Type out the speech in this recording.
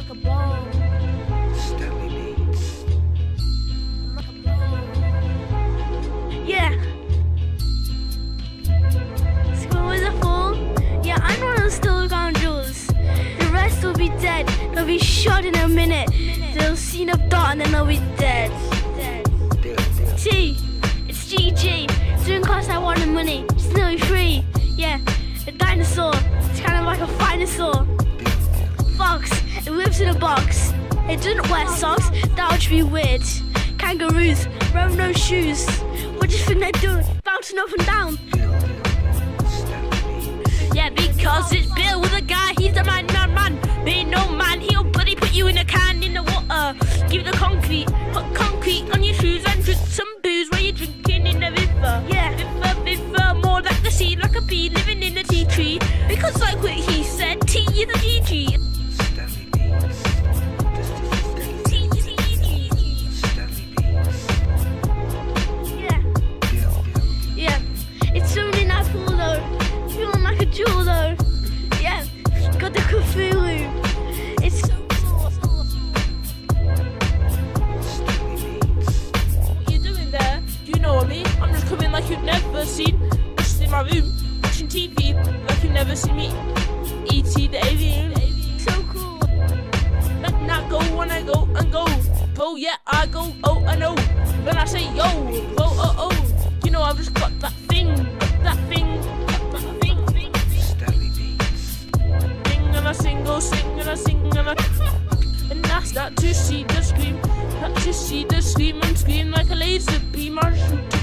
like a ball. Stanley beats. Like a ball. Yeah. School was a fool. Yeah, I'm one of the still scoundrels. The rest will be dead. They'll be shot in a minute. They'll see a dot and then they'll be dead. T, it's GG. Doing costs I wanted money. It's nearly free. Yeah, a dinosaur. It's kind of like a dinosaur. Fox, it lives in a box. It doesn't wear socks. That would be weird. Kangaroos wear no shoes. What do you think they're doing? Bouncing up and down. Yeah, because it's Bill with a guy. He's a man, being no man. He'll bloody put you in a can in the water. Give the concrete, put concrete on your shoes and drink some booze while you're drinking in the river. Yeah, river, more like the sea, like a bee living in a tea tree. Because like what he said, tea is a GG. Yeah, it's something in that pool though. Feeling like a jewel though. Yeah, got the Cthulhu. It's so cool. What you doing there? Do you know me? I'm just coming like you've never seen. Just in my room, watching TV, like you've never seen me. E.T. the alien. So cool. And I go when I go and go. Bro, yeah, I go, oh, I know. When I say yo, bro, oh. You know I've just got that thing. That thing. Stanley beats. Sing and I sing, go sing and I sing and I. And I start to see the scream. Start to see the scream and scream like a laser beam. I shoot